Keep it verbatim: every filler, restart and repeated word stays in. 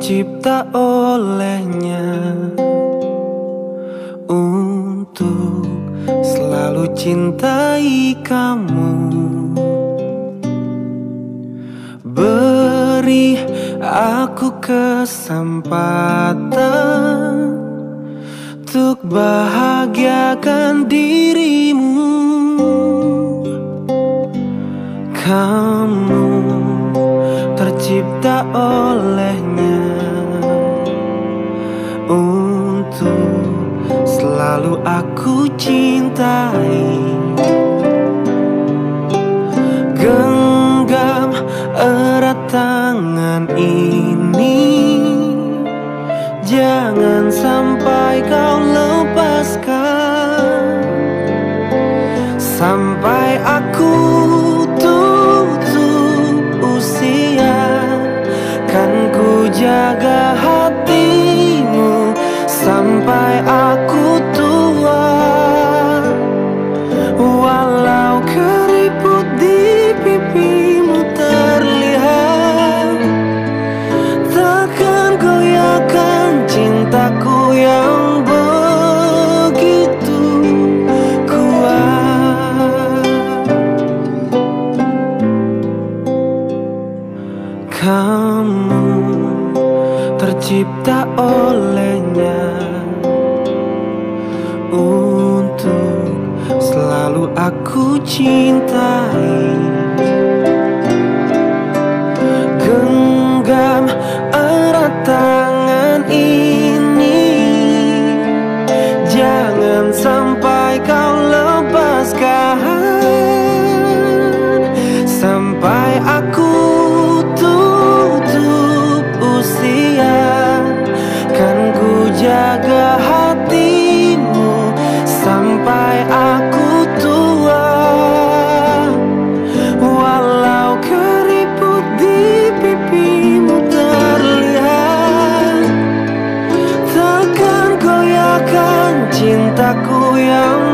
tercipta olehnya untuk selalu cintai kamu. Beri aku kesempatan untuk bahagiakan dirimu. Kamu tercipta olehnya untuk selalu aku cintai. Genggam erat tangan ini, jangan sampai kau lepaskan. Sampai aku tutup usia, kan ku jaga hatimu sampai aku tua. Walau keriput di pipimu terlihat, takkan goyahkan cintaku yang begitu kuat. Kamu tercipta olehnya untuk selalu aku cintai. Genggam erat tangan ini, jangan sampai kau lepaskan. Sampai aku tutup usia, kan ku jaga hatimu sampai aku tua. Walau keriput di pipimu terlihat, takkan goyahkan cintaku yang